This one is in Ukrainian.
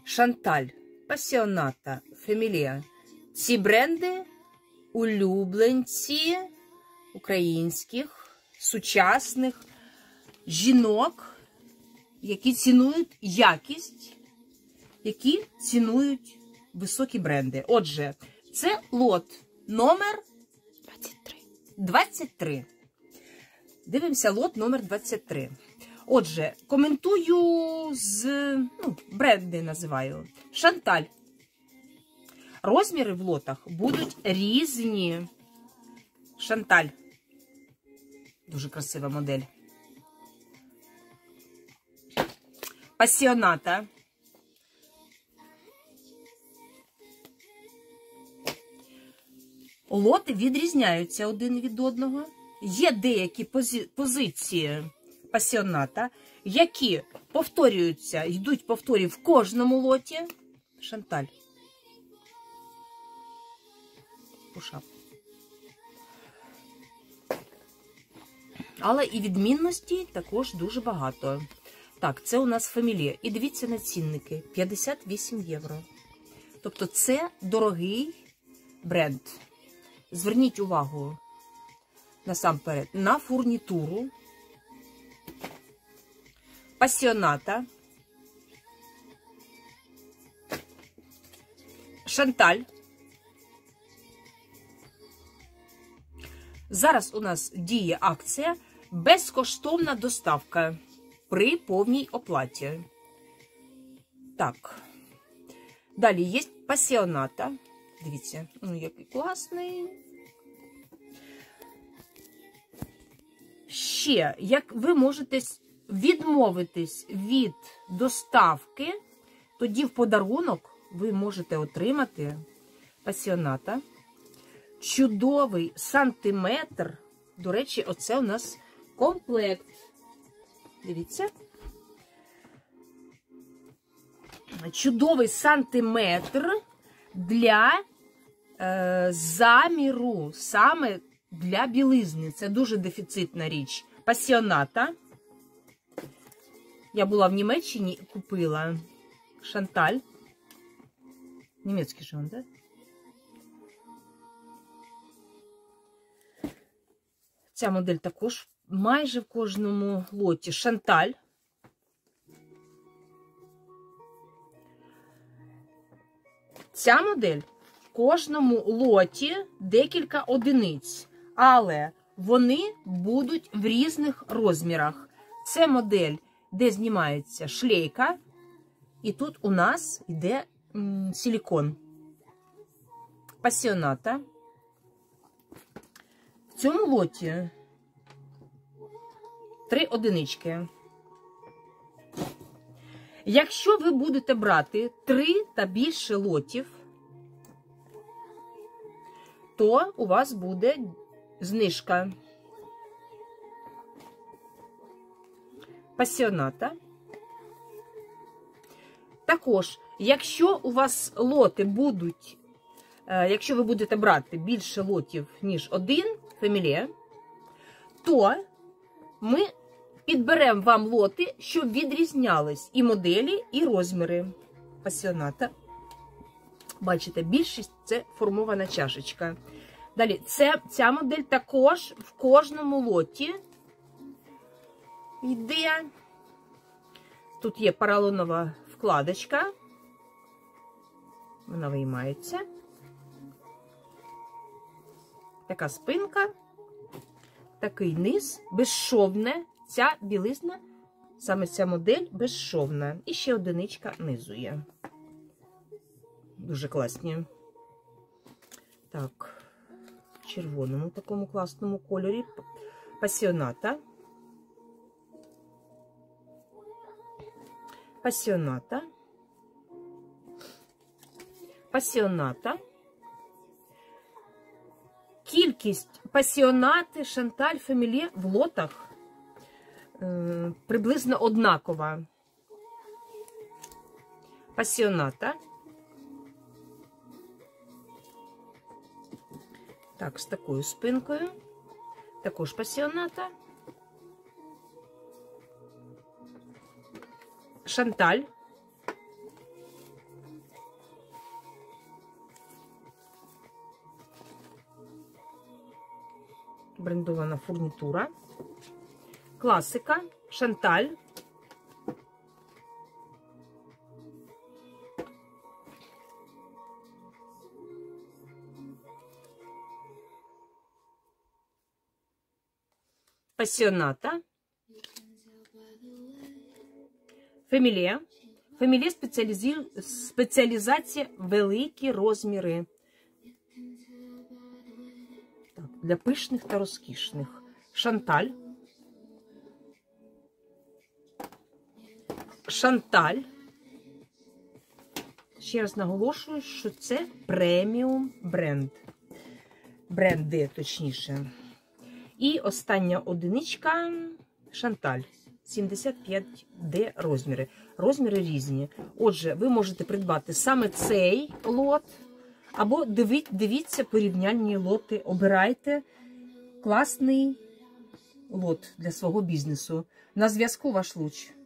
Шанталь, Пасіоната, Фемілія. Ці бренди улюбленці українських, сучасних жінок, які цінують якість, які цінують високі бренди. Отже, це лот номер 23. Дивимося лот номер 23. Отже, коментую бренди називаю. Шанталь. Розміри в лотах будуть різні. Шанталь. Дуже красива модель. Пасіоната. Лоти відрізняються один від одного. Є деякі позиції пасіоната, які повторюються, йдуть повторі в кожному лоті. Шанталь. Пушап. Але і відмінності також дуже багато. Так, це у нас Фемілія. І дивіться на цінники. 58 євро. Тобто це дорогий бренд. Зверніть увагу насамперед на фурнітуру. Пасіоната. Шанталь. Зараз у нас діє акція «Безкоштовна доставка» при повній оплаті. Так. Далі є Пасіоната. Дивіться, який класний. Ще, як ви можете відмовитись від доставки, тоді в подарунок ви можете отримати Пасіоната. Чудовий сантиметр. До речі, оце у нас комплект. Дивіться. Чудовий сантиметр для заміру, саме для білизни. Це дуже дефіцитна річ. Пасіоната. Я була в Німеччині, купила Шанталь. Німецький же он, да? Ця модель також майже в кожному лоті. Шанталь. Ця модель в кожному лоті декілька одиниць, але вони будуть в різних розмірах. Це модель, де знімається шлейка, і тут у нас йде силікон. Пасіоната. В цьому лоті 3 одинички. Якщо ви будете брати 3 та більше лотів, то у вас буде знижка. Пасіоната. Також, якщо у вас лоти будуть, якщо ви будете брати більше лотів, ніж 1, Фемілія, то ми підберемо вам лоти, щоб відрізнялись і моделі, і розміри. Пасіоната. Бачите, більшість – це формована чашечка. Далі, ця модель також в кожному лоті йде. Тут є поролонова вкладочка. Вона виймається. Така спинка, такий низ, безшовне. Ця білизна, саме ця модель, безшовна. І ще одиничка низу є. Дуже класні. Так, в червоному такому класному кольорі. Пасіоната. Пасіоната. Пасіоната. Кількість пасіонати, Шанталь, Фемілія в лотах приблизно однакова. Пасіоната. Так, з такою спинкою. Також пасіоната. Шанталь. брендована фурнітура. Класика, Шанталь. Пасіоната. Фемілія. Фемілія спеціалізація великі розміри. Так, для пишних та розкішних. Шанталь. Шанталь. Ще раз наголошую, що це преміум бренд. Бренди, точніше. І остання одиничка Шанталь. 75D розміри. Розміри різні. Отже, ви можете придбати саме цей лот, або дивіться порівняльні лоти. Обирайте класний лот для свого бізнесу. На зв'язку ваш Луч.